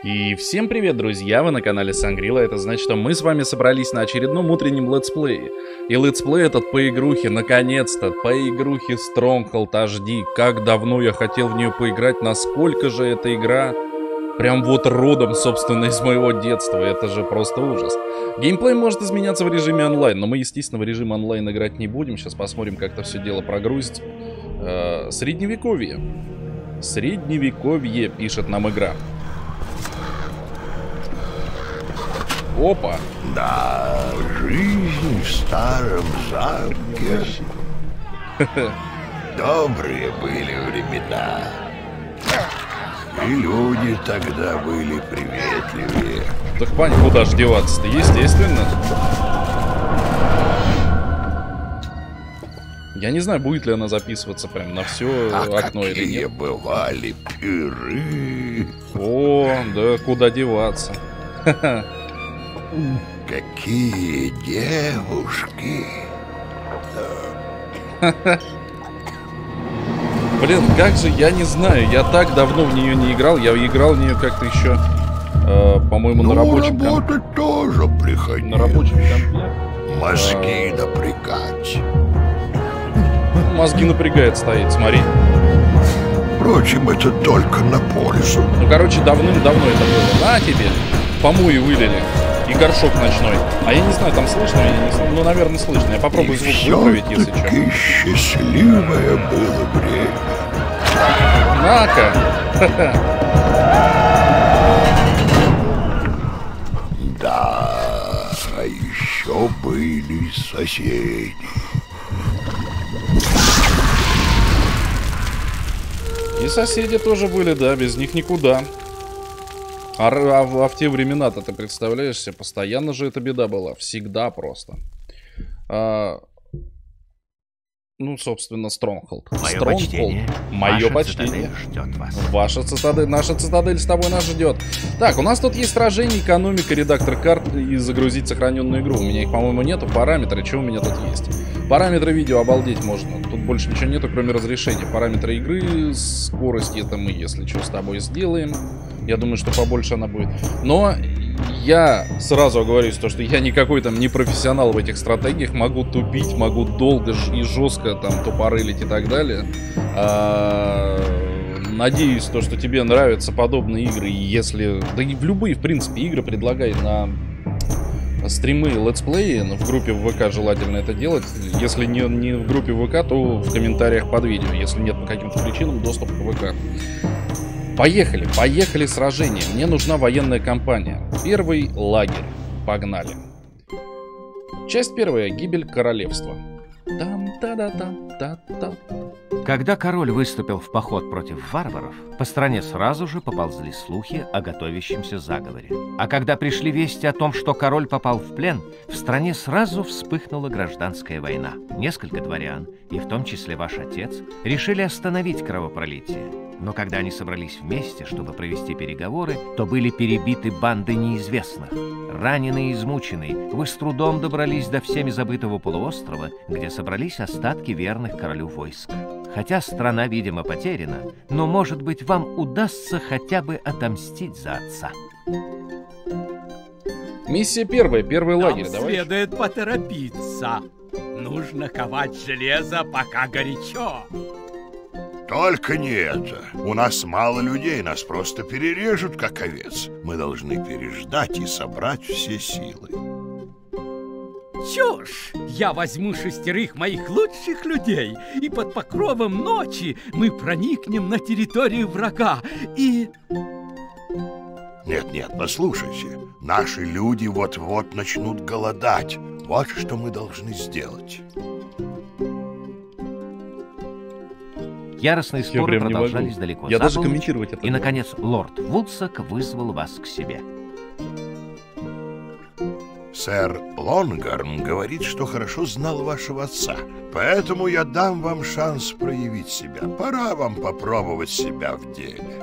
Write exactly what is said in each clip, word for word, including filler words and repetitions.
И всем привет, друзья, вы на канале Сангрила. Это значит, что мы с вами собрались на очередном утреннем летсплее. И летсплей этот по игрухе, наконец-то, по игрухе Stronghold эйч ди. Как давно я хотел в нее поиграть, насколько же эта игра прям вот родом, собственно, из моего детства. Это же просто ужас. Геймплей может изменяться в режиме онлайн, но мы, естественно, в режиме онлайн играть не будем. Сейчас посмотрим, как это все дело прогрузится. Э, средневековье. Средневековье, пишет нам игра. Опа! Да, жизнь в старом замке. Добрые были времена. И люди тогда были приветливее. Так, пань, куда ж деваться-то? Естественно. Я не знаю, будет ли она записываться прям на все а окно или нет. Бывали пиры. О, да куда деваться. Какие девушки. Блин, как же, я не знаю, я так давно в нее не играл. Я играл в нее как-то еще, э, по-моему, ну, на рабочем компе. работать тоже приходилось. На рабочем компе. Мозги а... напрягать. Мозги напрягает стоит, смотри. Впрочем, это только на пользу. Ну, короче, давным-давно это было. На тебе, помои вылили. И горшок ночной. А я не знаю, там слышно или не слышно. Ну, наверное, слышно. Я попробую и звук выправить, если что. И счастливое было время. На-ка! Да, а еще были соседи. И соседи тоже были, да, без них никуда. А, а, а в те времена-то, ты представляешь себе, постоянно же эта беда была. Всегда просто. А, ну, собственно, Stronghold. Мое Stronghold. почтение. Мое Ваша почтение. цитадель ждет вас. Ваша цитадель, наша цитадель с тобой нас ждет. Так, у нас тут есть сражение, экономика, редактор карт и загрузить сохраненную игру. У меня их, по-моему, нету. Параметры, что у меня тут есть? Параметры видео, обалдеть можно. Тут больше ничего нету, кроме разрешения. Параметры игры, скорости, это мы, если что, с тобой сделаем. Я думаю, что побольше она будет. Но я сразу оговорюсь, то, что я никакой там не профессионал в этих стратегиях. Могу тупить, могу долго и жестко там тупорылить и так далее. А, надеюсь, то, что тебе нравятся подобные игры. И если... Да и в любые, в принципе, игры предлагай на стримы, летсплеи. В группе в ВК желательно это делать. Если не, не в группе ВК, то в комментариях под видео. Если нет по каким-то причинам доступа к ВК. Поехали, поехали сражение. Мне нужна военная кампания. Первый лагерь. Погнали. Часть первая. Гибель королевства. Там-та-да-там-та-та. Когда король выступил в поход против варваров, по стране сразу же поползли слухи о готовящемся заговоре. А когда пришли вести о том, что король попал в плен, в стране сразу вспыхнула гражданская война. Несколько дворян, и в том числе ваш отец, решили остановить кровопролитие. Но когда они собрались вместе, чтобы провести переговоры, то были перебиты банды неизвестных. Раненые и измученные, вы с трудом добрались до всеми забытого полуострова, где собрались остатки верных королю войск. Хотя страна, видимо, потеряна, но, может быть, вам удастся хотя бы отомстить за отца. Миссия первая, первый лагерь. Нам Давай. Следует поторопиться. Нужно ковать железо, пока горячо. Только не это. У нас мало людей, нас просто перережут, как овец. Мы должны переждать и собрать все силы. Чушь! Я возьму шестерых моих лучших людей, и под покровом ночи мы проникнем на территорию врага, и... Нет-нет, послушайте. Наши люди вот-вот начнут голодать. Вот что мы должны сделать. Яростные споры продолжались далеко Я за даже полночь, комментировать это. и, наконец, лорд Вудсак вызвал вас к себе. Сэр Лонгарн говорит, что хорошо знал вашего отца, поэтому я дам вам шанс проявить себя. Пора вам попробовать себя в деле.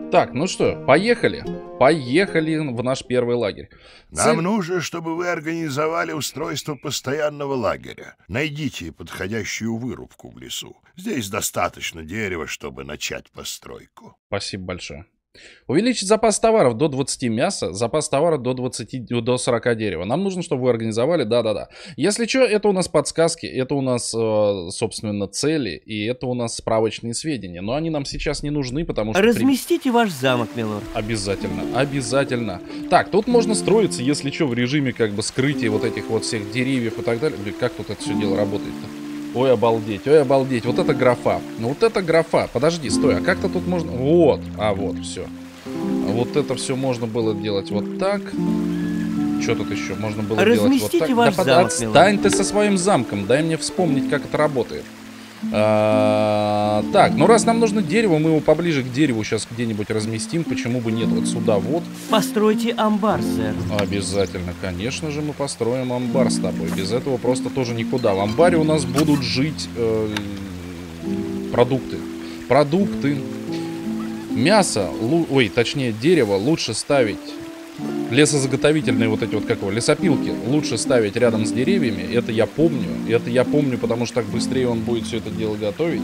Так, ну что, поехали. Поехали в наш первый лагерь. Нам Цель... нужно, чтобы вы организовали устройство постоянного лагеря. Найдите подходящую вырубку в лесу. Здесь достаточно дерева, чтобы начать постройку. Спасибо большое. Увеличить запас товаров до двадцати мяса, запас товара до двадцати, до сорока дерева. Нам нужно, чтобы вы организовали, да-да-да. Если что, это у нас подсказки, это у нас, э, собственно, цели, и это у нас справочные сведения. Но они нам сейчас не нужны, потому что... Разместите при... ваш замок, милорд. Обязательно, обязательно. Так, тут можно строиться, если что, в режиме как бы скрытия вот этих вот всех деревьев и так далее. Блин, как тут это все дело работает-то? Ой, обалдеть, ой, обалдеть. Вот это графа. Ну, вот это графа. Подожди, стой, а как-то тут можно... Вот, а вот, все. Вот это все можно было делать вот так. Что тут еще? Можно было Разместите делать вот так. Ваш да замок, отстань милорд. ты со своим замком. Дай мне вспомнить, как это работает. А, так, ну раз нам нужно дерево, мы его поближе к дереву сейчас где-нибудь разместим. Почему бы нет? Вот сюда вот. Постройте амбар, сэр. Обязательно, конечно же, мы построим амбар с тобой. Без этого просто тоже никуда. В амбаре у нас будут жить э, продукты. Продукты. Мясо, ой, точнее дерево лучше ставить. Лесозаготовительные вот эти вот, как его, лесопилки лучше ставить рядом с деревьями. Это я помню. Это я помню, потому что так быстрее он будет все это дело готовить.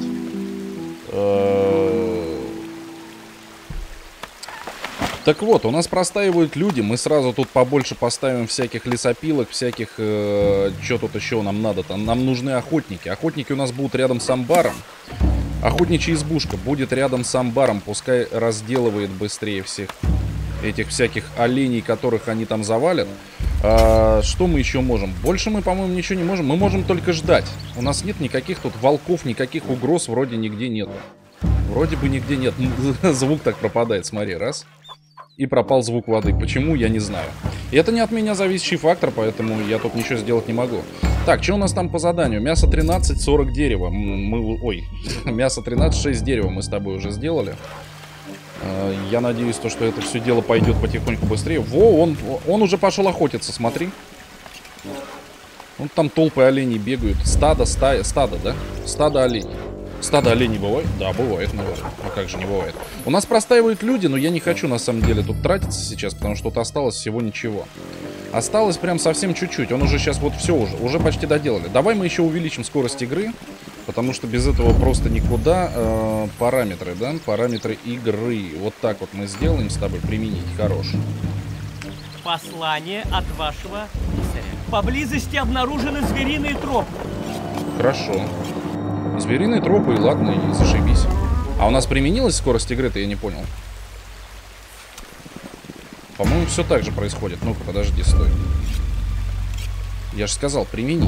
Так вот, у нас простаивают люди. Мы сразу тут побольше поставим всяких лесопилок, всяких... Э, что тут еще нам надо-то? Нам нужны охотники. Охотники у нас будут рядом с амбаром. Охотничья избушка будет рядом с амбаром. Пускай разделывает быстрее всех этих всяких оленей, которых они там завалят. А, что мы еще можем? Больше мы, по-моему, ничего не можем. Мы можем только ждать. У нас нет никаких тут волков, никаких угроз вроде нигде нет. Вроде бы нигде нет. Звук так пропадает, смотри, раз. И пропал звук воды. Почему, я не знаю. И это не от меня зависящий фактор, поэтому я тут ничего сделать не могу. Так, что у нас там по заданию? Мясо тринадцать, сорок дерева. Мы, ой, мясо тринадцать, шесть дерева мы с тобой уже сделали. Я надеюсь, то, что это все дело пойдет потихоньку быстрее. Во, он, он уже пошел охотиться, смотри. Вон там толпы оленей бегают. Стадо, стая, стадо, да? Стадо оленей. Стадо оленей бывает? Да, бывает, наверное. А как же не бывает? У нас простаивают люди, но я не хочу, на самом деле, тут тратиться сейчас, потому что тут осталось всего ничего. Осталось прям совсем чуть-чуть. Он уже сейчас вот все уже, уже почти доделали. Давай мы еще увеличим скорость игры, потому что без этого просто никуда. Э, параметры, да? Параметры игры. Вот так вот мы сделаем с тобой. Применить. Хорош. Послание от вашего писаря. Поблизости обнаружены звериные тропы. Хорошо. Звериные тропы, и ладно, и зашибись. А у нас применилась скорость игры-то, я не понял. По-моему, все так же происходит. Ну-ка, подожди, стой. Я же сказал, применить.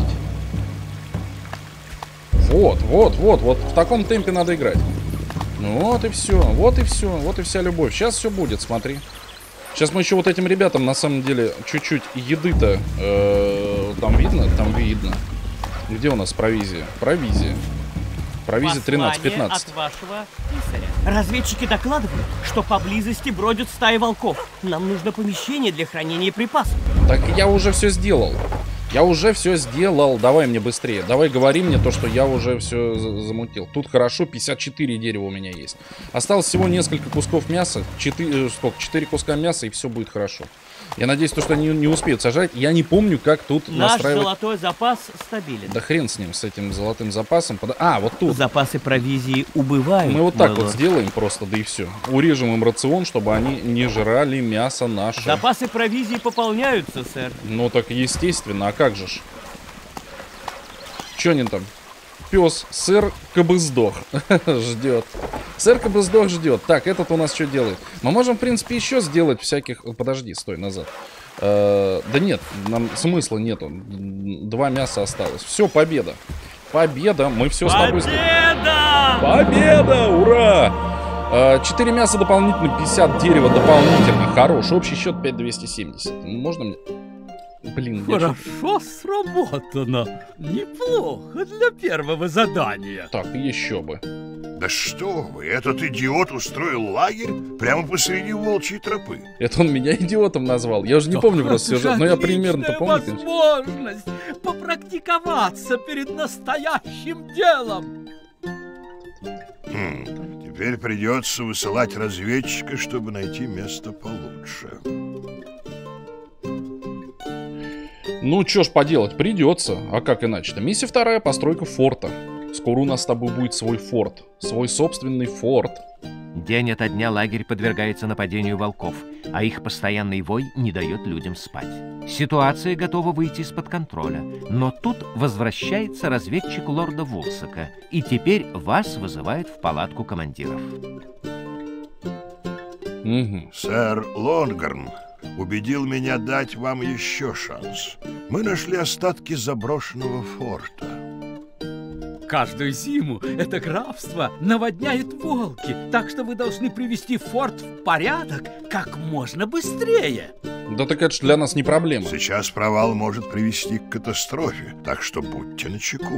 Вот, вот, вот, вот. В таком темпе надо играть. Ну вот и все, вот и все, вот и вся любовь. Сейчас все будет, смотри. Сейчас мы еще вот этим ребятам, на самом деле, чуть-чуть еды-то э, там видно? Там видно. Где у нас провизия? Провизия. Провизия тринадцать-пятнадцать. От вашего писаря. Разведчики докладывают, что поблизости бродят стаи волков. Нам нужно помещение для хранения припасов. Так я уже все сделал. Я уже все сделал. Давай мне быстрее. Давай говори мне то, что я уже все замутил. Тут хорошо, пятьдесят четыре дерева у меня есть. Осталось всего несколько кусков мяса. четыре, сколько? четыре куска мяса, и все будет хорошо. Я надеюсь, то, что они не успеют сажать. Я не помню, как тут Наш настраивать... золотой запас стабилен. Да хрен с ним, с этим золотым запасом. А, вот тут. Запасы провизии убывают. Мы вот так мэллорд. вот сделаем просто, да и все. Урежем им рацион, чтобы они не жрали мясо наше. Запасы провизии пополняются, сэр. Ну так естественно, а как же ж? Че они там? Пес, сэр Кобыздох ждет. Сэр Кобыздох ждет. Так, этот у нас что делает? Мы можем, в принципе, еще сделать всяких... Подожди, стой, назад. Э, да нет, нам смысла нету. Два мяса осталось. Все, победа. Победа, мы все Победа! с тобой... Победа! Победа! Ура! Четыре мяса дополнительно, пятьдесят дерева дополнительно. Хорош, общий счет пять тысяч двести семьдесят. Можно мне... Блин, хорошо сработано. Неплохо для первого задания. Так, еще бы. Да что вы, этот идиот устроил лагерь прямо посреди волчьей тропы. Это он меня идиотом назвал. Я уже не помню просто сюжет, но я примерно-то помню. Возможность попрактиковаться перед настоящим делом. Хм, Теперь придется высылать разведчика, чтобы найти место получше. Ну, чё ж поделать, придется. А как иначе-то? Миссия вторая — постройка форта. Скоро у нас с тобой будет свой форт. Свой собственный форт. День ото дня лагерь подвергается нападению волков, а их постоянный вой не дает людям спать. Ситуация готова выйти из-под контроля, но тут возвращается разведчик лорда Вулсака, и теперь вас вызывает в палатку командиров. Угу. Сэр Лонгорн убедил меня дать вам еще шанс. Мы нашли остатки заброшенного форта. Каждую зиму это графство наводняют волки, так что вы должны привести форт в порядок как можно быстрее. Да так это ж для нас не проблема. Сейчас провал может привести к катастрофе, так что будьте начеку.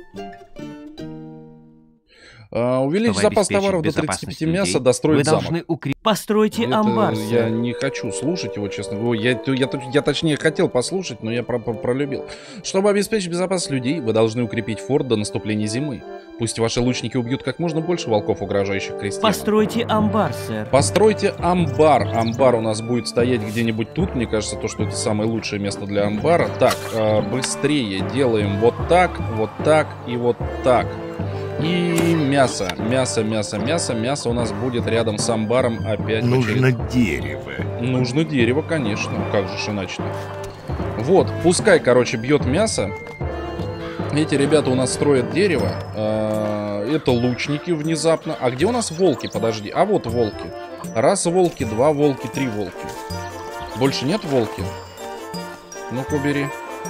А, увеличить Чтобы запас товаров до тридцати пяти мяса, достроить вы замок. должны укрепить. Постройте Это амбар, я сэр. не хочу слушать его, честно говоря. Я, я, я, я точнее хотел послушать, но я про про пролюбил. Чтобы обеспечить безопасность людей, вы должны укрепить форт до наступления зимы. Пусть ваши лучники убьют как можно больше волков, угрожающих крестьянам. Постройте амбар, сэр. Постройте амбар. Амбар у нас будет стоять где-нибудь тут. Мне кажется, то, что это самое лучшее место для амбара. Так, э, быстрее делаем вот так, вот так и вот так. И мясо, мясо, мясо, мясо. Мясо у нас будет рядом с амбаром опять. Нужно дерево. Нужно дерево, конечно. Как же ж иначе-то? Вот, пускай, короче, бьет мясо. Эти ребята у нас строят дерево. Это лучники внезапно. А где у нас волки? Подожди. А вот волки. Раз волки, два волки, три волки. Больше нет волки? Ну-ка, убери.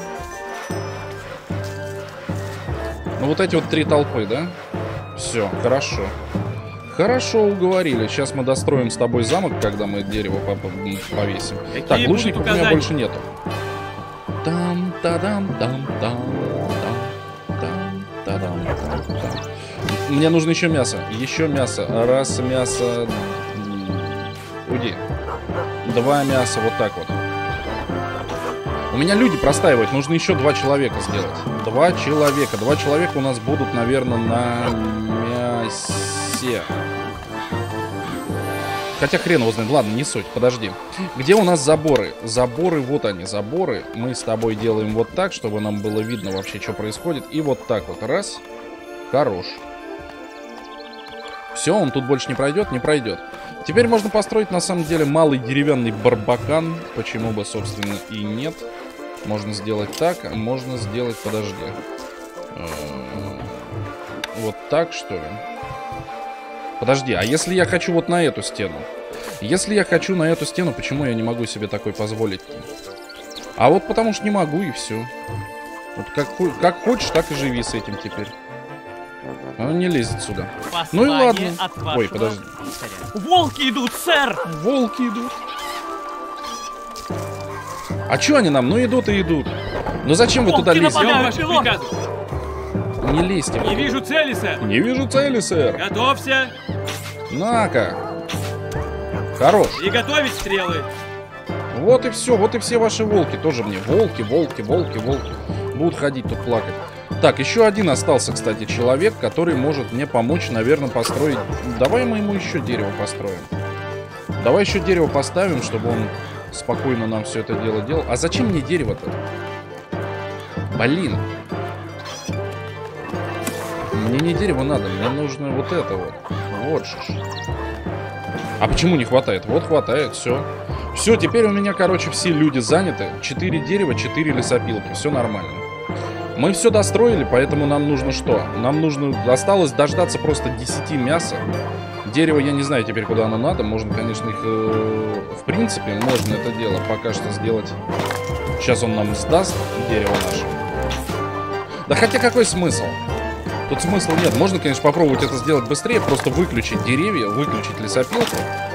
Ну вот эти вот три толпы, да? Все, хорошо. Хорошо, уговорили. Сейчас мы достроим с тобой замок, когда мы дерево повесим. Какие Так, лучников у меня указания? больше нету. Там, тадам, там, там, там, тадам, там, там. Мне нужно еще мясо. Еще мясо. Раз мясо. Уйди. Два мяса, вот так вот. У меня люди простаивают, нужно еще два человека сделать. Два человека. Два человека у нас будут, наверное, на мясе. Хотя хрен его знает. Ладно, не суть, подожди. Где у нас заборы? Заборы, вот они, заборы. Мы с тобой делаем вот так, чтобы нам было видно вообще, что происходит. И вот так вот. Раз. Хорош. Все, он тут больше не пройдет? Не пройдет. Теперь можно построить, на самом деле, малый деревянный барбакан. Почему бы, собственно, и нет. Можно сделать так, а можно сделать, подожди. Вот так, что ли? Подожди, а если я хочу вот на эту стену? Если я хочу на эту стену, почему я не могу себе такой позволить? А вот потому что не могу, и все. Вот как, как хочешь, так и живи с этим теперь. Он не лезет сюда. Ну и ладно. Ой, подожди. Волки идут, сэр! Волки идут. А чё они нам? Ну идут и идут. Ну зачем вы Волки туда лезете? нападают. Ваших приказов. Не лезьте. Не вижу цели, сэр. Не вижу цели, сэр. Готовься На-ка. Хорош. и готовить стрелы. Вот и все. Вот и все ваши волки. Тоже мне. Волки, волки, волки, волки. Будут ходить тут плакать. Так, еще один остался, кстати, человек, который может мне помочь, наверное, построить... Давай мы ему еще дерево построим. Давай еще дерево поставим, чтобы он спокойно нам все это дело делал. А зачем мне дерево-то? Блин. Мне не дерево надо, мне нужно вот это вот. Вот же. А почему не хватает? Вот хватает, все. Все, теперь у меня, короче, все люди заняты. Четыре дерева, четыре лесопилки. Все нормально. Мы все достроили, поэтому нам нужно что? Нам нужно... Осталось дождаться просто десяти мяса. Дерево, я не знаю теперь, куда оно надо. Можно, конечно, их... Э, в принципе, можно это дело пока что сделать. Сейчас он нам сдаст дерево наше. Да хотя какой смысл? Тут смысла нет. Можно, конечно, попробовать это сделать быстрее. Просто выключить деревья, выключить лесопилку.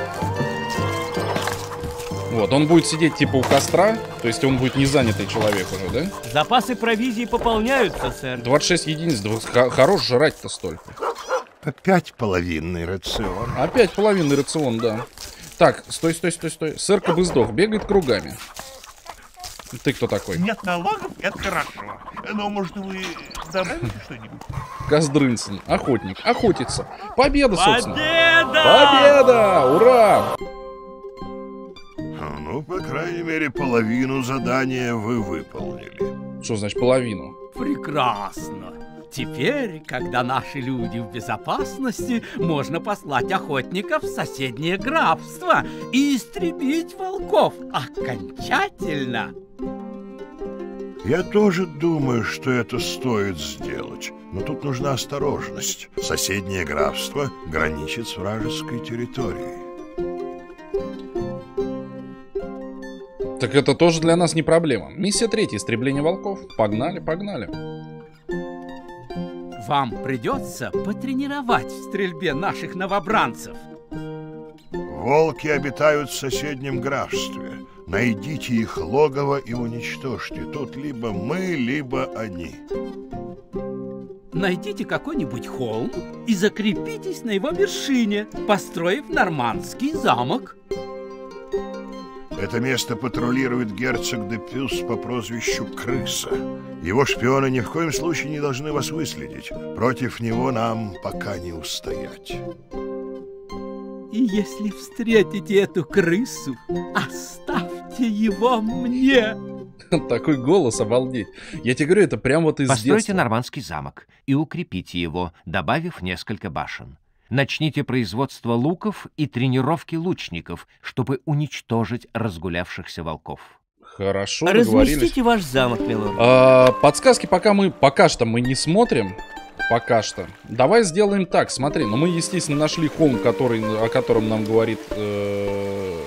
Вот, он будет сидеть типа у костра. То есть он будет не занятый человек уже, да? Запасы провизии пополняются, сэр. двадцать шесть единиц. Хорош жрать-то столько. Опять половинный рацион. Опять половинный рацион, да. Так, стой, стой, стой, стой. Сэр Кобыздох бегает кругами. Ты кто такой? Нет налогов, это хорошо. Но, может, вы добавите что-нибудь? Коздрынцин, охотник, охотится. Победа, собственно. Победа! Победа! Ура! Ну, по крайней мере, половину задания вы выполнили. Что значит половину? Прекрасно. Теперь, когда наши люди в безопасности, можно послать охотников в соседнее графство и истребить волков окончательно. Я тоже думаю, что это стоит сделать. Но тут нужна осторожность. Соседнее графство граничит с вражеской территорией. Так это тоже для нас не проблема. Миссия третья. Истребление волков. Погнали, погнали. Вам придется потренировать в стрельбе наших новобранцев. Волки обитают в соседнем графстве. Найдите их логово и уничтожьте. Тут либо мы, либо они. Найдите какой-нибудь холм и закрепитесь на его вершине, построив нормандский замок. Это место патрулирует герцог де Пюс по прозвищу Крыса. Его шпионы ни в коем случае не должны вас выследить. Против него нам пока не устоять. И если встретите эту крысу, оставьте его мне. Такой голос, обалдеть. Я тебе говорю, это прям вот из Постройте детства. нормандский замок и укрепите его, добавив несколько башен. Начните производство луков и тренировки лучников, чтобы уничтожить разгулявшихся волков. Хорошо, договорились. Разместите ваш замок, милорд. А, подсказки пока мы, пока что мы не смотрим. Пока что. Давай сделаем так, смотри. Ну мы, естественно, нашли холм, который, о котором нам говорит... Э...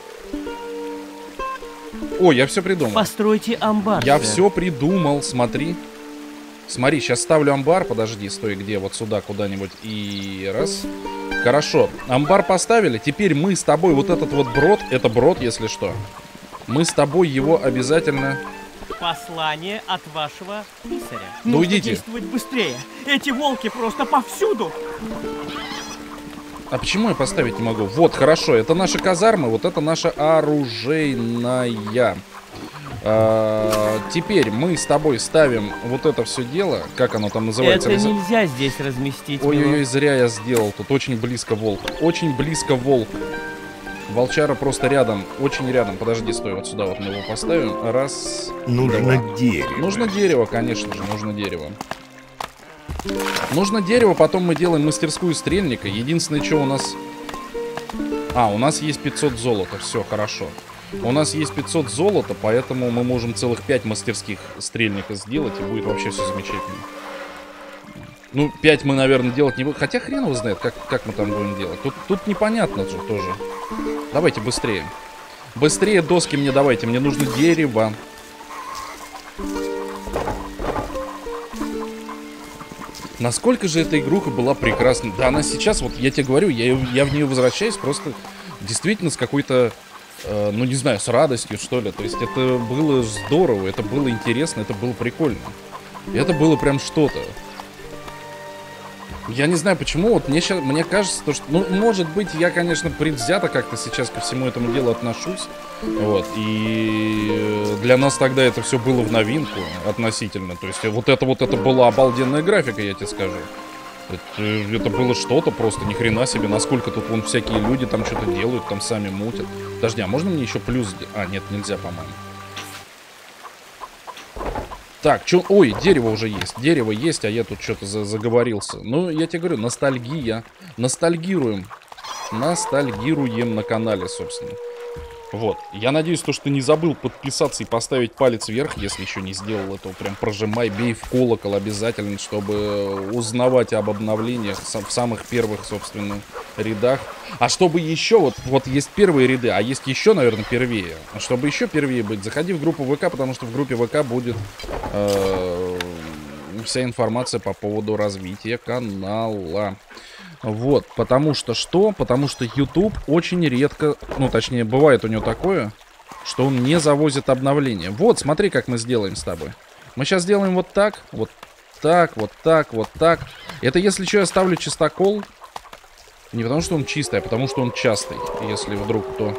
О, я все придумал. Постройте амбар. Я сэр. все придумал, смотри. Смотри, сейчас ставлю амбар. Подожди, стой, где? Вот сюда куда-нибудь. И раз. Хорошо. Амбар поставили. Теперь мы с тобой вот этот вот брод. Это брод, если что. Мы с тобой его обязательно... Послание от вашего писаря. Ну, Нужно идите. действовать быстрее. Эти волки просто повсюду. А почему я поставить не могу? Вот, хорошо, это наши казармы, вот это наша оружейная. А, теперь мы с тобой ставим вот это все дело. Как оно там называется? Это нельзя здесь разместить. Ой-ой-ой, милорд. зря я сделал. Тут очень близко волк. Очень близко волк. Волчара просто рядом. Очень рядом. Подожди, стой, вот сюда вот мы его поставим. Раз. Нужно два. дерево. Нужно дерево, конечно же, нужно дерево. Нужно дерево, потом мы делаем мастерскую стрельника. Единственное, что у нас... А, у нас есть пятьсот золота, все, хорошо. У нас есть пятьсот золота, поэтому мы можем целых пять мастерских стрельника сделать, и будет вообще все замечательно. Ну, пять мы, наверное, делать не будем. Хотя хрен его знает, как, как мы там будем делать. Тут, тут непонятно же тоже. Давайте быстрее. Быстрее доски мне давайте, мне нужно дерево. Насколько же эта игруха была прекрасна. Да, она сейчас, вот я тебе говорю, я, я в нее возвращаюсь просто действительно с какой-то, э, ну не знаю, с радостью, что ли. То есть это было здорово, это было интересно, это было прикольно. Это было прям что-то. Я не знаю почему, вот мне, щас, мне кажется, то, что, ну, может быть, я, конечно, предвзято как-то сейчас ко всему этому делу отношусь, вот, и для нас тогда это все было в новинку относительно, то есть вот это вот это была обалденная графика, я тебе скажу. Это, это было что-то просто, ни хрена себе, насколько тут вон всякие люди там что-то делают, там сами мутят. Подожди, а можно мне еще плюс... А, нет, нельзя, по-моему. Так, чё... Ой, дерево уже есть. Дерево есть, а я тут что-то за заговорился. Ну, я тебе говорю, ностальгия. Ностальгируем. Ностальгируем на канале, собственно. Вот. Я надеюсь, то, что ты не забыл подписаться и поставить палец вверх, если еще не сделал этого. Прям прожимай, бей в колокол обязательно, чтобы узнавать об обновлениях в самых первых, собственно, рядах. А чтобы еще, вот, вот есть первые ряды, а есть еще, наверное, первее. А чтобы еще первее быть, заходи в группу ВК, потому что в группе ВК будет э, вся информация по поводу развития канала. Вот, потому что что? Потому что YouTube очень редко, ну, точнее, бывает у него такое, что он не завозит обновления. Вот, смотри, как мы сделаем с тобой. Мы сейчас сделаем вот так, вот так, вот так, вот так. Это, если что, я ставлю чистокол. Не потому что он чистый, а потому что он частый. Если вдруг кто...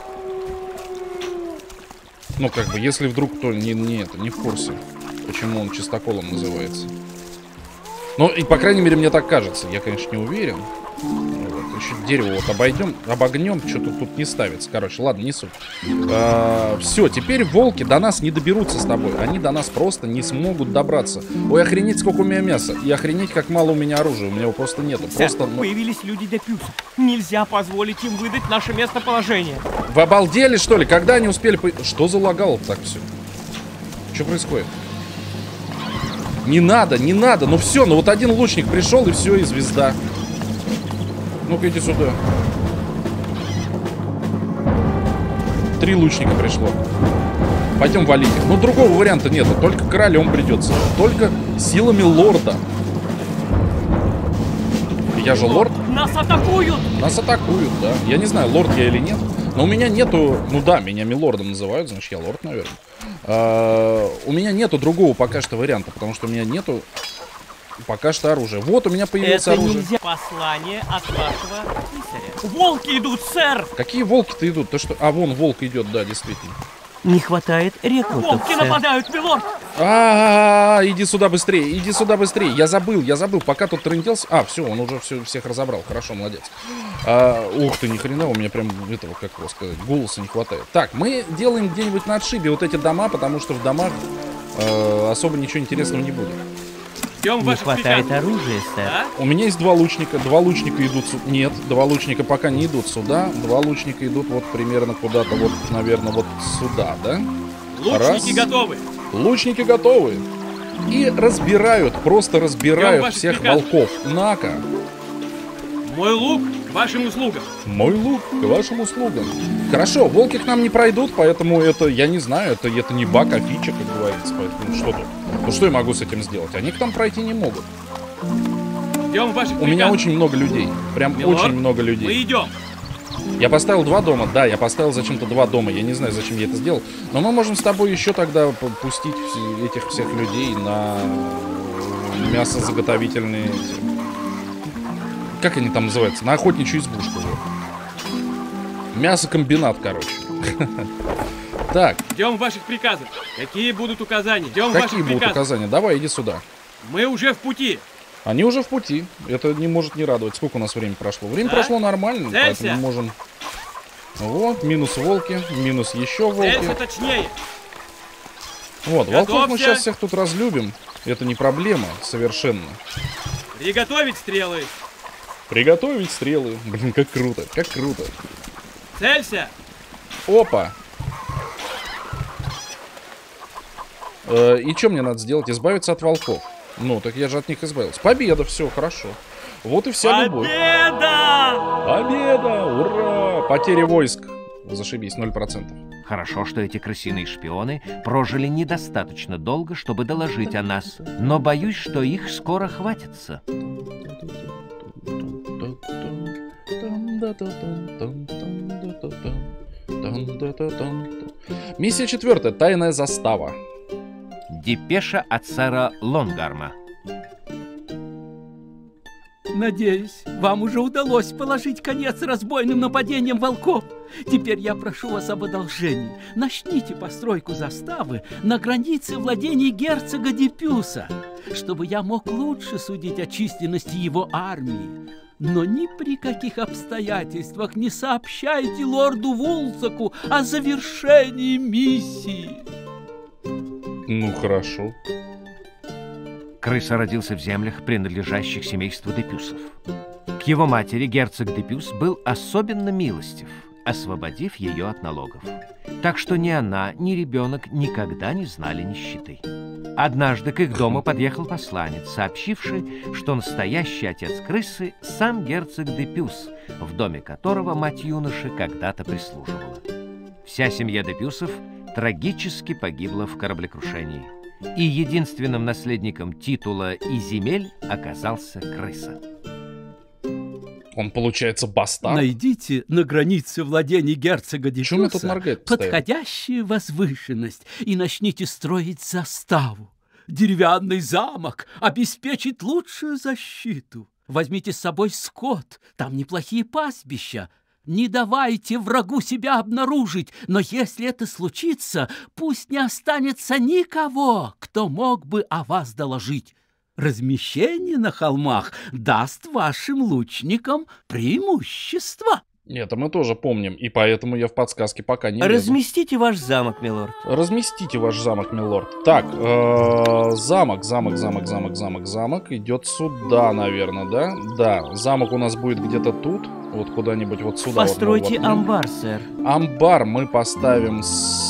Ну, как бы, если вдруг кто не, не, это, не в курсе, почему он чистоколом называется. Ну, и, по крайней мере, мне так кажется. Я, конечно, не уверен. Вот, еще дерево вот обойдем, обогнем. Что-то тут не ставится. Короче, ладно, не суть. А, все, теперь волки до нас не доберутся с тобой. Они до нас просто не смогут добраться. Ой, охренеть, сколько у меня мяса. И охренеть, как мало у меня оружия. У меня его просто нету. Просто, ну... Появились люди Депюса. Нельзя позволить им выдать наше местоположение. Вы обалдели, что ли? Когда они успели... По... Что залагало так все? Что происходит? Не надо, не надо. Ну все, ну вот один лучник пришел, и все, и звезда. Ну-ка, иди сюда. Три лучника пришло. Пойдем валить их. Ну, другого варианта нет. Только королем придется. Только силами лорда. Я же лорд. Нас атакуют! Нас атакуют, да. Я не знаю, лорд я или нет. Но у меня нету... Ну да, меня милордом называют, значит, я лорд, наверное. А, у меня нету другого пока что варианта, потому что у меня нету пока что оружия. Вот у меня появилось Это оружие. Нельзя. Послание от вашего писаря. Волки идут, сэр! Какие волки-то идут? То, что... А, вон волк идет, да, действительно. Не хватает рекрутов, Волки сэр. нападают, милорд! А, -а, -а, иди сюда быстрее, иди сюда быстрее. Я забыл, я забыл, пока тут трынделся. А, все, он уже все, всех разобрал. Хорошо, молодец. А, ух ты, ни хрена, у меня прям этого, как его сказать, голоса не хватает. Так, мы делаем где-нибудь на отшибе вот эти дома, потому что в домах э, особо ничего интересного не будет. Ждем Не ваших хватает приказов. оружия, сэр. Да? У меня есть два лучника, два лучника идут сюда. Нет, два лучника пока не идут сюда. Два лучника идут вот примерно куда-то, вот, наверное, вот сюда, да? Лучники Раз. готовы. Лучники готовы. И разбирают, просто разбирают ваших всех приказов. волков. На-ка. Мой лук к вашим услугам. Мой лук к вашим услугам. Хорошо, волки к нам не пройдут, поэтому это, я не знаю, это, это не баг, а фича, как говорится. Поэтому что тут? Ну что я могу с этим сделать? Они к нам пройти не могут. Ждем ваших У меня приказов. очень много людей. Прям Милорд, очень много Мы людей. идем. Я поставил два дома, да, я поставил зачем-то два дома. Я не знаю, зачем я это сделал. Но мы можем с тобой еще тогда пустить все- этих всех людей на мясозаготовительные... Как они там называются? На охотничью избушку. Вот. Мясокомбинат, короче. Так, Ждем ваших приказов. Какие будут указания? Ждем какие ваших будут приказов. указания? Давай, иди сюда. Мы уже в пути. Они уже в пути. Это не может не радовать. Сколько у нас времени прошло? Время Да? прошло нормально, Целься. поэтому мы можем... Вот, минус волки, минус еще Целься волки. точнее. Вот, волков мы Готовься. сейчас всех тут разлюбим. Это не проблема совершенно. Приготовить стрелы. Приготовить стрелы. Блин, как круто, как круто. Целься. Опа. Э, и что мне надо сделать? Избавиться от волков. Ну, так я же от них избавился. Победа, все, хорошо. Вот и вся любовь. Победа! Победа! Ура! Потери войск. Зашибись, ноль процентов. Хорошо, что эти крысиные шпионы прожили недостаточно долго, чтобы доложить о нас. Но боюсь, что их скоро хватится. Миссия четвертая. Тайная застава. Депеша от сэра Лонгарма. Надеюсь, вам уже удалось положить конец разбойным нападениям волков. Теперь я прошу вас об одолжении. Начните постройку заставы на границе владений герцога Депюса, чтобы я мог лучше судить о численности его армии. Но ни при каких обстоятельствах не сообщайте лорду Вулсаку о завершении миссии. Ну, хорошо. Крыса родился в землях, принадлежащих семейству Депюсов. К его матери герцог Депюс был особенно милостив, освободив ее от налогов. Так что ни она, ни ребенок никогда не знали нищеты. Однажды к их дому подъехал посланец, сообщивший, что настоящий отец крысы – сам герцог Депюс, в доме которого мать юноши когда-то прислуживала. Вся семья Депюсов трагически погибла в кораблекрушении. И единственным наследником титула и земель оказался крыса. Он, получается, бастард. Найдите на границе владений герцога Чё мне тут Депюса моргает постоянно? подходящую возвышенность и начните строить заставу. Деревянный замок обеспечит лучшую защиту. Возьмите с собой скот, там неплохие пастбища. Не давайте врагу себя обнаружить, но если это случится, пусть не останется никого, кто мог бы о вас доложить. Размещение на холмах даст вашим лучникам преимущество. Это мы тоже помним, и поэтому я в подсказке пока не лезу. Разместите ваш замок, милорд. Разместите ваш замок, милорд. Так, э, замок, замок, замок, замок, замок, замок идет сюда, наверное, да? Да, замок у нас будет где-то тут, вот куда-нибудь вот сюда. Постройте вот, вот, амбар, сэр. Амбар мы поставим с...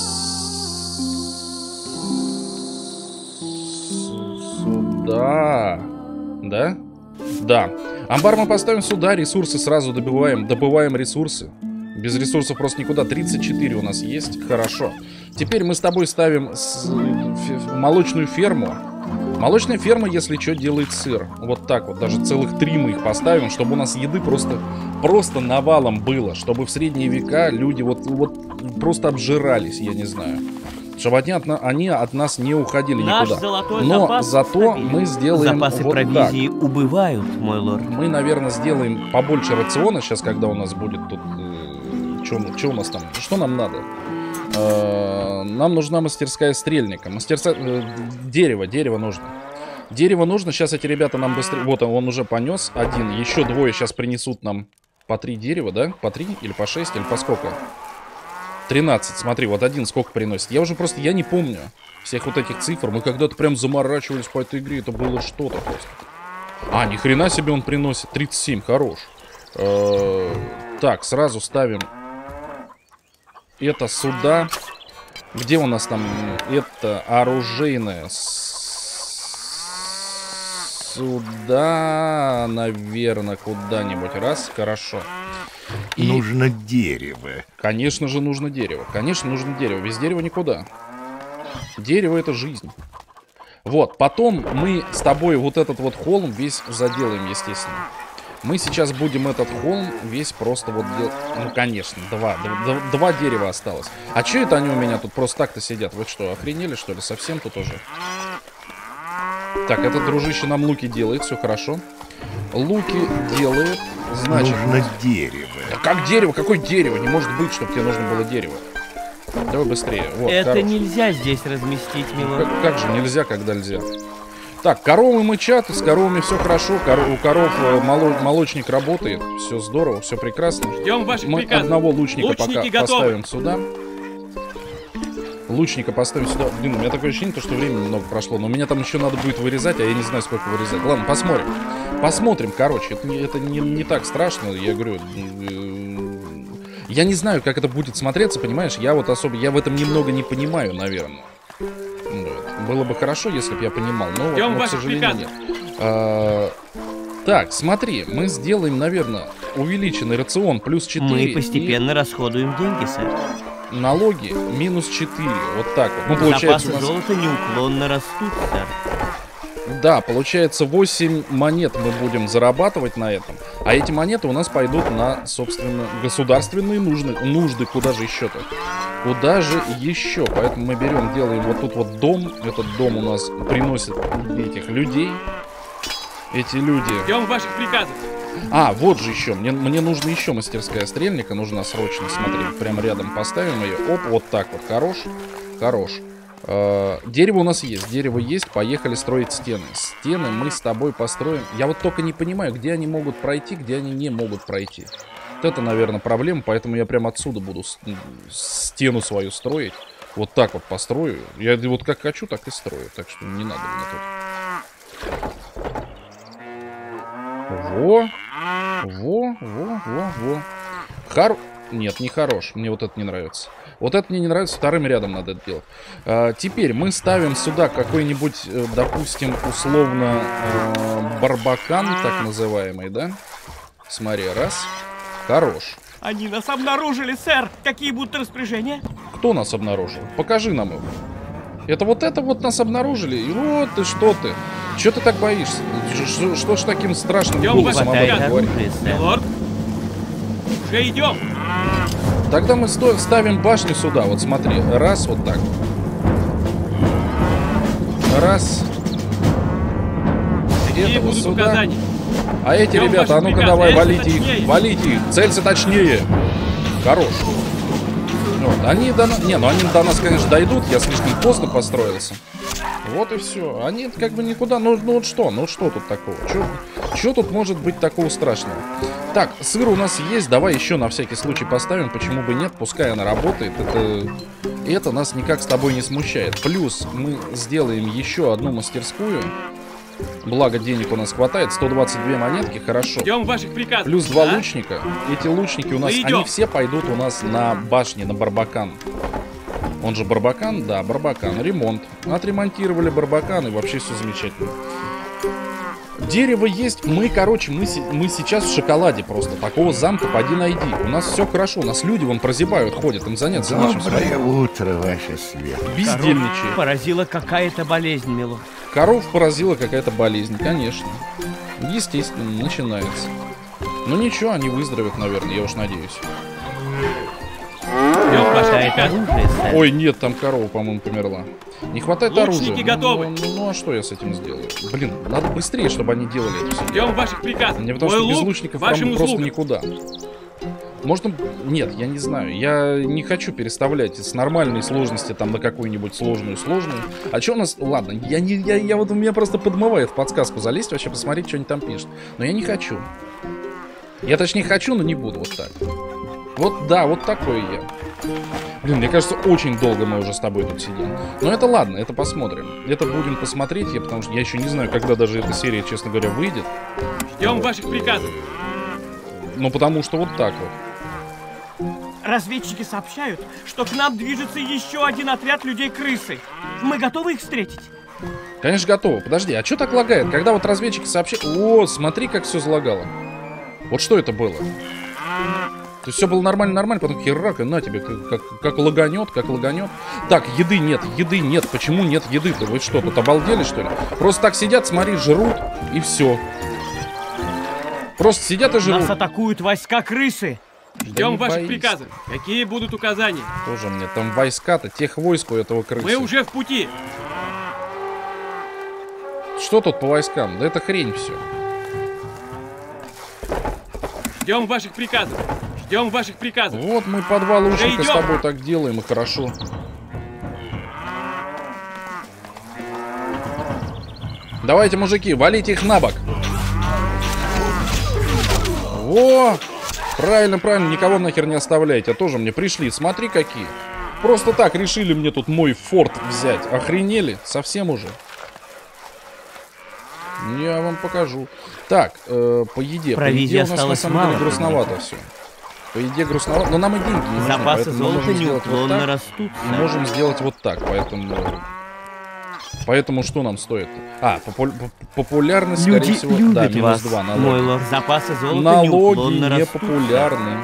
сюда, да? Да. Амбар мы поставим сюда, ресурсы сразу добываем. Добываем ресурсы. Без ресурсов просто никуда. тридцать четыре у нас есть. Хорошо. Теперь мы с тобой ставим с... молочную ферму. Молочная ферма, если что, делает сыр. Вот так вот. Даже целых три мы их поставим, чтобы у нас еды просто, просто навалом было. Чтобы в средние века люди вот, вот просто обжирались, я не знаю. Чтобы они от, они от нас не уходили Наш никуда. золотой Но запас зато стабилен. мы сделаем Запасы вот провизии так. убывают, мой лорд. Мы, наверное, сделаем побольше рациона сейчас, когда у нас будет тут... Э, что у нас там? Что нам надо? Э, нам нужна мастерская стрельника. Мастерская... Э, дерево, дерево нужно. Дерево нужно. Сейчас эти ребята нам быстрее... Вот он уже понес один. Еще двое сейчас принесут нам по три дерева, да? По три или по шесть, или по сколько? тринадцать, смотри, вот один сколько приносит. Я уже просто, я не помню всех вот этих цифр. Мы когда-то прям заморачивались по этой игре. Это было что-то просто. А, ни хрена себе он приносит. тридцать семь, хорош. Э-э- так, сразу ставим это сюда. Где у нас там это оружейное? Сюда, наверное, куда-нибудь. Раз, хорошо. И... Нужно дерево. Конечно же, нужно дерево. Конечно, нужно дерево. Без дерева никуда. Дерево — это жизнь. Вот, потом мы с тобой вот этот вот холм весь заделаем, естественно. Мы сейчас будем этот холм весь просто вот делать. Ну, конечно, два. Два, два дерева осталось. А что это они у меня тут просто так-то сидят? Вы что, охренели, что ли? Совсем тут уже? Так, этот дружище нам луки делает, все хорошо. Луки делает, значит... Нужно дерево. Да как дерево? Какое дерево? Не может быть, чтобы тебе нужно было дерево. Давай быстрее. Вот, Это хорош. нельзя здесь разместить, милорд. Как, как же нельзя, когда нельзя? Так, коровы мычат, с коровами все хорошо. Кор у коров э, моло молочник работает. Все здорово, все прекрасно. Ждем ваших Мы приказов. одного лучника Лучники пока готовы. поставим сюда. Лучника поставим сюда. Блин, у меня такое ощущение, что времени много прошло. Но у меня там еще надо будет вырезать, а я не знаю, сколько вырезать. Ладно, посмотрим. Посмотрим, короче. Это не, это не, не так страшно, я говорю. Я не знаю, как это будет смотреться, понимаешь? Я вот особо, я в этом немного не понимаю, наверное. Вот. Было бы хорошо, если бы я понимал, но, Ждем но к ваших сожалению, приказов. нет. А, так, смотри, мы сделаем, наверное, увеличенный рацион плюс четыре. Мы постепенно расходуем деньги, сэр. Налоги минус четыре. Вот так вот. Ну, получается, Запасы у нас... золота неуклонно растут, сэр. Да, получается, восемь монет мы будем зарабатывать на этом. А эти монеты у нас пойдут на, собственно, государственные нужды. Нужды, куда же еще-то? Куда же еще? Поэтому мы берем, делаем вот тут вот дом. Этот дом у нас приносит этих людей. Эти люди... Ждем ваших приказов. А, вот же еще. Мне, мне нужна еще мастерская стрельника. Нужна срочно, смотри. Прямо рядом поставим ее. Оп, вот так вот. Хорош. Хорош. Э, дерево у нас есть. Дерево есть. Поехали строить стены. Стены мы с тобой построим. Я вот только не понимаю, где они могут пройти, где они не могут пройти. Вот это, наверное, проблема. Поэтому я прям отсюда буду стену свою строить. Вот так вот построю. Я вот как хочу, так и строю. Так что не надо мне тут. Во. Во, во, во, во. Хор... Нет, не хорош. Мне вот это не нравится. Вот это мне не нравится. Вторым рядом надо это делать. А, теперь мы ставим сюда какой-нибудь, допустим, условно э, барбакан, так называемый, да? Смотри, раз. Хорош. Они нас обнаружили, сэр. Какие будут распоряжения? Кто нас обнаружил? Покажи нам его. Это вот это вот нас обнаружили. И вот ты, что ты? Че ты так боишься? Что, что ж таким страшным Идем, голосом об этом Хватает говоришь? оружия, сэр. Милорд. Уже идем. Тогда мы сто- ставим башню сюда. Вот смотри. Раз, вот так. Раз. Какие Это вот будут сюда. указания? А эти Ждем ребята, а ваших ну-ка приказов. давай, Целься валите их. точнее. Валите их. Целься точнее. Хорош. Вот. Они до нас... Не, ну они до нас, конечно, дойдут. Я слишком поздно построился. Вот и все. Они как бы никуда. Ну, ну вот что? Ну что тут такого? Что тут может быть такого страшного? Так, сыр у нас есть. Давай еще на всякий случай поставим. Почему бы нет? Пускай она работает. Это, это нас никак с тобой не смущает. Плюс мы сделаем еще одну мастерскую. Благо денег у нас хватает. сто двадцать две монетки, хорошо. Ждем ваших приказов. Плюс два да? лучника. Эти лучники у нас, Мы они все пойдут у нас на башне, на Барбакан. Он же Барбакан? Да, Барбакан. Ремонт. Отремонтировали Барбакан, и вообще все замечательно. Дерево есть. Мы, короче, мы, мы сейчас в шоколаде просто. Такого замка поди найди. У нас все хорошо. У нас люди вон прозябают, ходят. Им заняться нечем. Доброе утро, ваша свет. Бездельничает. Поразила какая-то болезнь, милорд. Коров поразила какая-то болезнь, конечно. Естественно, начинается. Ну ничего, они выздоровеют, наверное, я уж надеюсь. Не хватает оружия, сэр. Ой, нет, там корова, по-моему, померла. Не хватает Лучники оружия. готовы. Ну, ну, ну, а что я с этим сделаю? Блин, надо быстрее, чтобы они делали это все. Ждем ваших приказов. Мне потому Мой что без лук лучников вашим прям просто услугам. никуда. Можно... Нет, я не знаю. Я не хочу переставлять с нормальной сложности там на какую-нибудь сложную-сложную. А что у нас... Ладно, я не... Я, я вот... Меня просто подмывает в подсказку залезть, вообще посмотреть, что они там пишут. Но я не хочу. Я точнее хочу, но не буду вот так. Вот да, вот такой я. Блин, мне кажется, очень долго мы уже с тобой тут сидим. Но это ладно, это посмотрим. Это будем посмотреть, я, потому что я еще не знаю, когда даже эта серия, честно говоря, выйдет. Ждем ваших приказов. Ну, потому что вот так вот. Разведчики сообщают, что к нам движется еще один отряд людей-крысы. Мы готовы их встретить? Конечно, готово. Подожди, а что так лагает? Когда вот разведчики сообщают... О, смотри, как все залагало. Вот что это было? То есть все было нормально-нормально, потом херак, и на тебе, как, как, как лаганет, как лаганет. Так, еды нет, еды нет. Почему нет еды-то? Вы что, тут обалдели, что ли? Просто так сидят, смотри, жрут, и все. Просто сидят и жрут. Нас атакуют войска крысы. Ждем не ваших боись. приказов. Какие будут указания? Тоже мне там войска-то, тех войск у этого крысы. Мы уже в пути. Что тут по войскам? Да это хрень все. Ждем ваших приказов. Ждем ваших приказов. Вот мы по два лучника идем. с тобой так делаем, и хорошо. Давайте, мужики, валите их на бок. Во! Правильно, правильно, никого нахер не оставляйте. А тоже мне пришли, смотри какие. Просто так решили мне тут мой форт взять. Охренели? Совсем уже? Я вам покажу. Так, э, по еде. По Провизии еде у нас на осталось самом деле мало, грустновато все. По еде грустновато, но нам и деньги не нужны. Запасы поэтому мы золота можем сделать вот неуклонно так. растут. Мы можем сделать вот так, поэтому... Поэтому что нам стоит? А, попу- популярность, скорее Люди всего... любят Да, минус вас, два мой налоги. лорд. Запасы золота Налоги неуклонно не растут. популярны.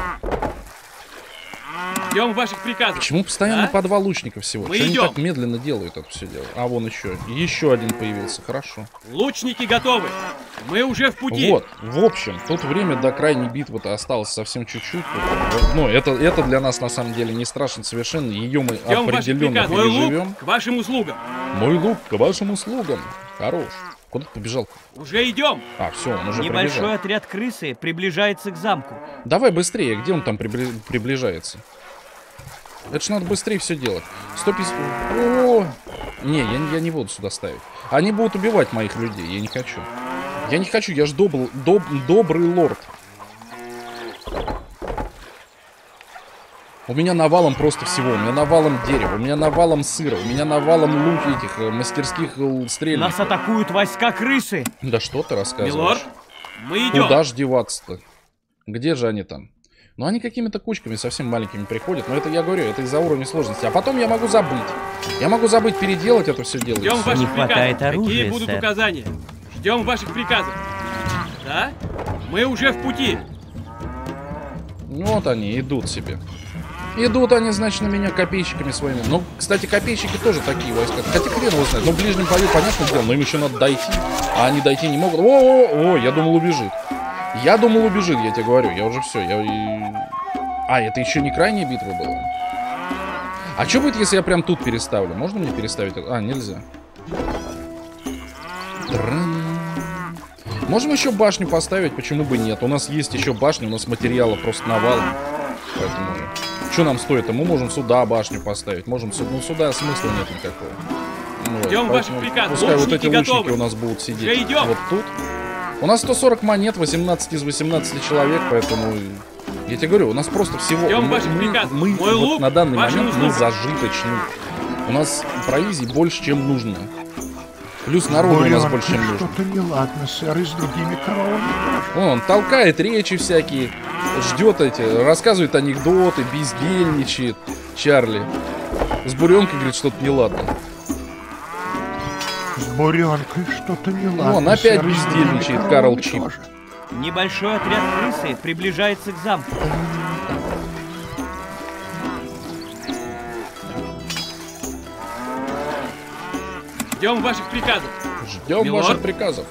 Ждем ваших приказов. Почему постоянно А? по два лучника всего? Мы Что они идем. так медленно делают это все дело? А, вон еще. Еще один появился, хорошо. Лучники готовы. Мы уже в пути. Вот, в общем, тут время до крайней битвы-то осталось совсем чуть-чуть. Вот, ну, это, это для нас на самом деле не страшно совершенно. Ее мы Ждем ваших определенно приказов. Мой переживем. лук к вашим услугам. Мой лук к вашим услугам. Хорош. Куда ты побежал? Уже идем. А, все, он уже Небольшой прибежал. отряд крысы приближается к замку. Давай быстрее, где он там прибли- приближается? Это ж надо быстрее все делать. сто пятьдесят... О! Не, я, я не буду сюда ставить. Они будут убивать моих людей, я не хочу. Я не хочу, я ж добл, доб, добрый лорд. У меня навалом просто всего. У меня навалом дерева, у меня навалом сыра, у меня навалом лук этих э, мастерских э, стрельников. Нас атакуют войска крысы. Да что ты рассказываешь? Милорд, мы идем. Куда ж деваться-то? Где же они там? Ну, они какими-то кучками совсем маленькими приходят. Но это, я говорю, это из-за уровня сложности. А потом я могу забыть. Я могу забыть переделать это все дело. и Ждем всё. ваших Не хватает приказов. Какие оружия, будут сэр. указания? Ждем ваших приказов. Да? Мы уже в пути. Вот они, идут себе. Идут они, значит, на меня копейщиками своими. Ну, кстати, копейщики тоже такие войска. Хотя хрен его знает. Ну, в ближнем бою, понятно дело, но им еще надо дойти. А они дойти не могут. О-о-о, я думал, убежит. Я думал, убежит, я тебе говорю. Я уже все. Я... А, это еще не крайняя битва была. А что будет, если я прям тут переставлю? Можно мне переставить? А, нельзя. Трын. Можем еще башню поставить, почему бы нет? У нас есть еще башня, у нас материала просто навалом. Поэтому, что нам стоит? Мы можем сюда башню поставить, можем сюда. Ну, сюда смысла нет никакого. Вот, Ждем ваших приказов. Пускай вот эти Лучники лучники готовы. у нас будут сидеть Уже идем. вот тут. У нас сто сорок монет, восемнадцать из восемнадцати человек, поэтому... Я тебе говорю, у нас просто всего... Ждем мы, ваших мы, приказов. мы Мой вот лук на данный вашим момент мы услугам. зажиточны. У нас провизии больше, чем нужно. Плюс народу у нас больше, чем нужно. Что-то неладно, сэр, и с другими коровами тоже. Он толкает речи всякие, ждет эти, рассказывает анекдоты, бездельничает. Чарли. С буренкой, говорит, что-то неладно. С буренкой что-то неладно. Он опять сэр, и с другими бездельничает, коровами Карл Чип. тоже. Небольшой отряд крысы приближается к замку. Ждем ваших приказов. Ждем Милорд. ваших приказов.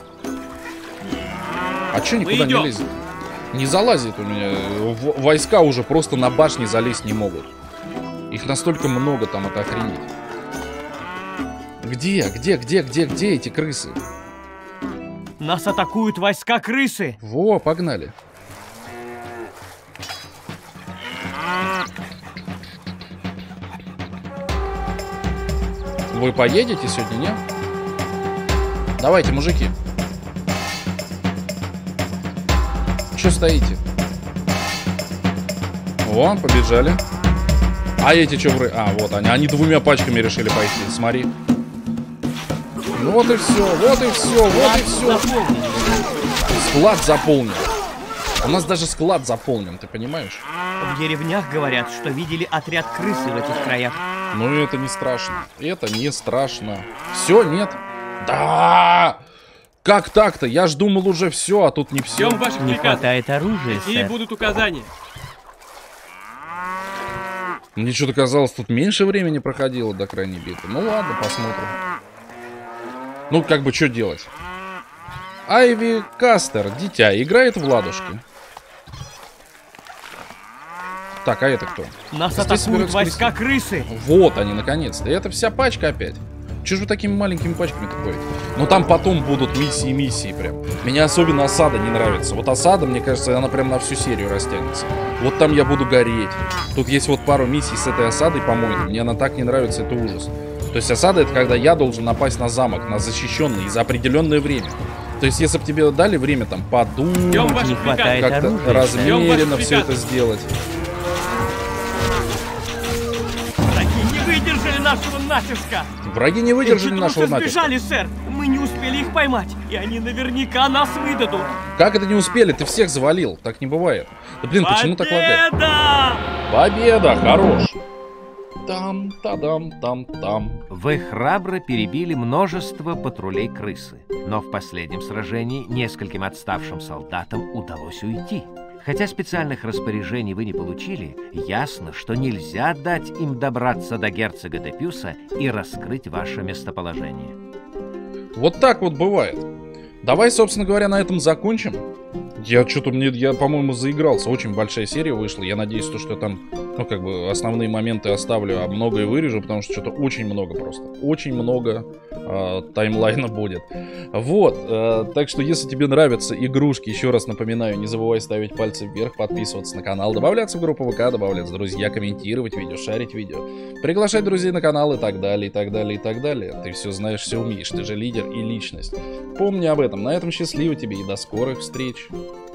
А че никуда не идем. лезет? Не залазит у меня. В- войска уже просто на башне залезть не могут. Их настолько много там, это охренеть. Где, где, где, где, где эти крысы? Нас атакуют войска крысы. Во, погнали. Вы поедете сегодня, нет? Давайте, мужики. Че стоите? О, побежали. А эти что вры... А, вот они. Они двумя пачками решили пойти. Смотри. Ну вот и все, вот и все, вот и все. Склад заполнен. У нас даже склад заполнен, ты понимаешь? В деревнях говорят, что видели отряд крысы в этих краях. Ну это не страшно. Это не страшно. Все, нет? Да! Как так-то? Я ж думал уже все, а тут не все. Ждем ваших Не приказов. хватает оружия, Какие сэр. будут указания? Мне что-то казалось, тут меньше времени проходило до крайней битвы. Ну ладно, посмотрим. Ну, как бы, что делать? Айви Кастер, дитя, играет в ладушки. Так, а это кто? Нас Здесь атакуют собираются войска крысы. Вот они, наконец-то. И это вся пачка опять. Чего же вы такими маленькими пачками ходите? Но там потом будут миссии-миссии прям. Мне особенно осада не нравится. Вот осада, мне кажется, она прям на всю серию растянется. Вот там я буду гореть. Тут есть вот пару миссий с этой осадой, по-моему. Мне она так не нравится, это ужас. То есть осада — это когда я должен напасть на замок, на защищенный, и за определенное время. То есть если бы тебе дали время там подумать, Ждем ваших Не хватает приказов. как-то оружия. размеренно ваших все это приказов. сделать. Враги не выдержали нашего натиска. Враги не выдержали Эти нашего трусы натиска. сбежали, сэр. Мы не успели их поймать, и они наверняка нас выдадут. Как это не успели? Ты всех завалил. Так не бывает. Да блин, почему так лагает? Победа! Победа! Хорош! Там-та-дам-там-там. Вы храбро перебили множество патрулей крысы, но в последнем сражении нескольким отставшим солдатам удалось уйти. Хотя специальных распоряжений вы не получили, ясно, что нельзя дать им добраться до герцога де Пюса и раскрыть ваше местоположение. Вот так вот бывает. Давай, собственно говоря, на этом закончим. Я что-то мне, я, по-моему, заигрался. Очень большая серия вышла. Я надеюсь, то, что я там, ну, как бы, основные моменты оставлю, а многое вырежу, потому что что-то очень много просто. Очень много э, таймлайна будет. Вот. Э, так что, если тебе нравятся игрушки, еще раз напоминаю, не забывай ставить пальцы вверх, подписываться на канал, добавляться в группу ВК, добавляться в друзья, комментировать видео, шарить видео, приглашать друзей на канал и так далее, и так далее, и так далее. Ты все знаешь, все умеешь. Ты же лидер и личность. Помни об этом. На этом счастливо тебе и до скорых встреч.